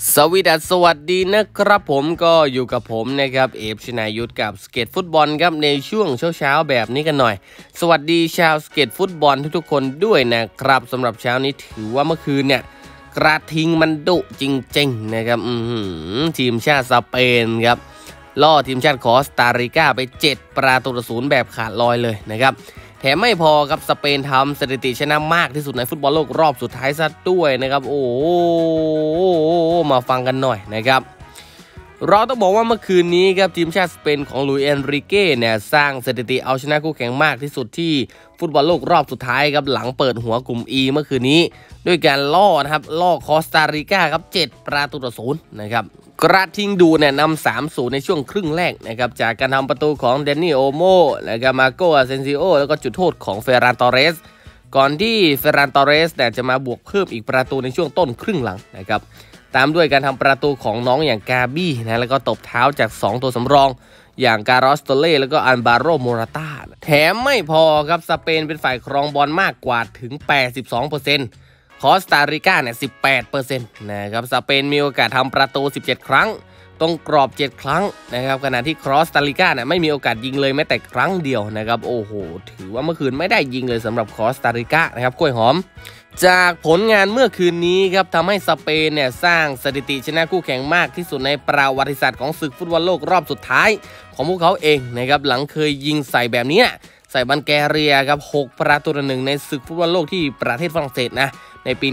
สวัสดีนะครับผมก็อยู่กับผมนะครับเอฟชนายุทธกับสเก็ตฟุตบอลครับในช่วงเช้าแบบนี้กันหน่อยสวัสดีชาวสเก็ตฟุตบอลทุกๆคนด้วยนะครับสำหรับเช้านี้ถือว่าเมื่อคืนเนี่ยกระทิงมันดุจริงๆนะครับทีมชาติสเปนครับล่อทีมชาติคอสตาริกาไป7-0แบบขาดลอยเลยนะครับแถมไม่พอครับสเปนทำสถิติชนะมากที่สุดในฟุตบอลโลกรอบสุดท้ายซะด้วยนะครับโอ้มาฟังกันหน่อยนะครับเราต้องบอกว่าเมื่อคืนนี้ครับทีมชาติสเปนของลุยส์ เอนริเก้เนี่ยสร้างสถิติเอาชนะคู่แข่งมากที่สุดที่ฟุตบอลโลกรอบสุดท้ายครับหลังเปิดหัวกลุ่ม E เมื่อคืนนี้ด้วยการล่อคอสตาริกาครับ7-0นะครับกระทิงดูเนี่ยนำ3-0ในช่วงครึ่งแรกนะครับจากการทำประตูของเดนนี่โอโมนะครับมาโกอาเซนซิโอแล้วก็จุดโทษของเฟรานตอเรสก่อนที่เฟรานตอเรสเนี่ยจะมาบวกเพิ่มอีกประตูในช่วงต้นครึ่งหลังนะครับตามด้วยการทำประตูของน้องอย่างกาบี้นะแล้วก็ตบเท้าจาก2ตัวสำรองอย่างการอสโตเล่แล้วก็อันบาโรโมราตาแถมไม่พอครับสเปนเป็นฝ่ายครองบอลมากกว่าถึง 82%คอสตาริกาเนี่ย 18% นะครับสเปนมีโอกาสทำประตู17ครั้งตรงกรอบ7ครั้งนะครับขณะที่คอสตาริกาเนี่ยไม่มีโอกาสยิงเลยแม้แต่ครั้งเดียวนะครับโอ้โหถือว่าเมื่อคืนไม่ได้ยิงเลยสำหรับคอสตาริกานะครับกล้วยหอมจากผลงานเมื่อคืนนี้ครับทำให้สเปนเนี่ยสร้างสถิติชนะคู่แข่งมากที่สุดในประวัติศาสตร์ของศึกฟุตบอลโลกรอบสุดท้ายของพวกเขาเองนะครับหลังเคยยิงใส่แบบนี้ใส่บัลแกเรียครับ6-1ในศึกฟุตบอลโลกที่ประเทศฝรั่งเศสนะในปี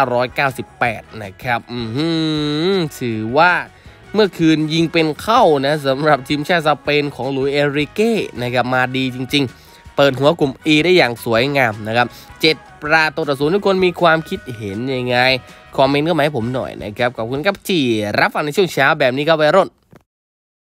1998 นะครับถือว่าเมื่อคืนยิงเป็นเข้านะสำหรับทีมชาติสเปนของลุยส์ เอนริเก้นะครับมาดีจริงๆเปิดหัวกลุ่ม E ได้อย่างสวยงามนะครับ7-0ทุกคนมีความคิดเห็นยังไงคอมเมนต์ก็มาให้ผมหน่อยนะครับขอบคุณครับที่รับฟังในช่วงเช้าแบบนี้ครับวัยรุ่น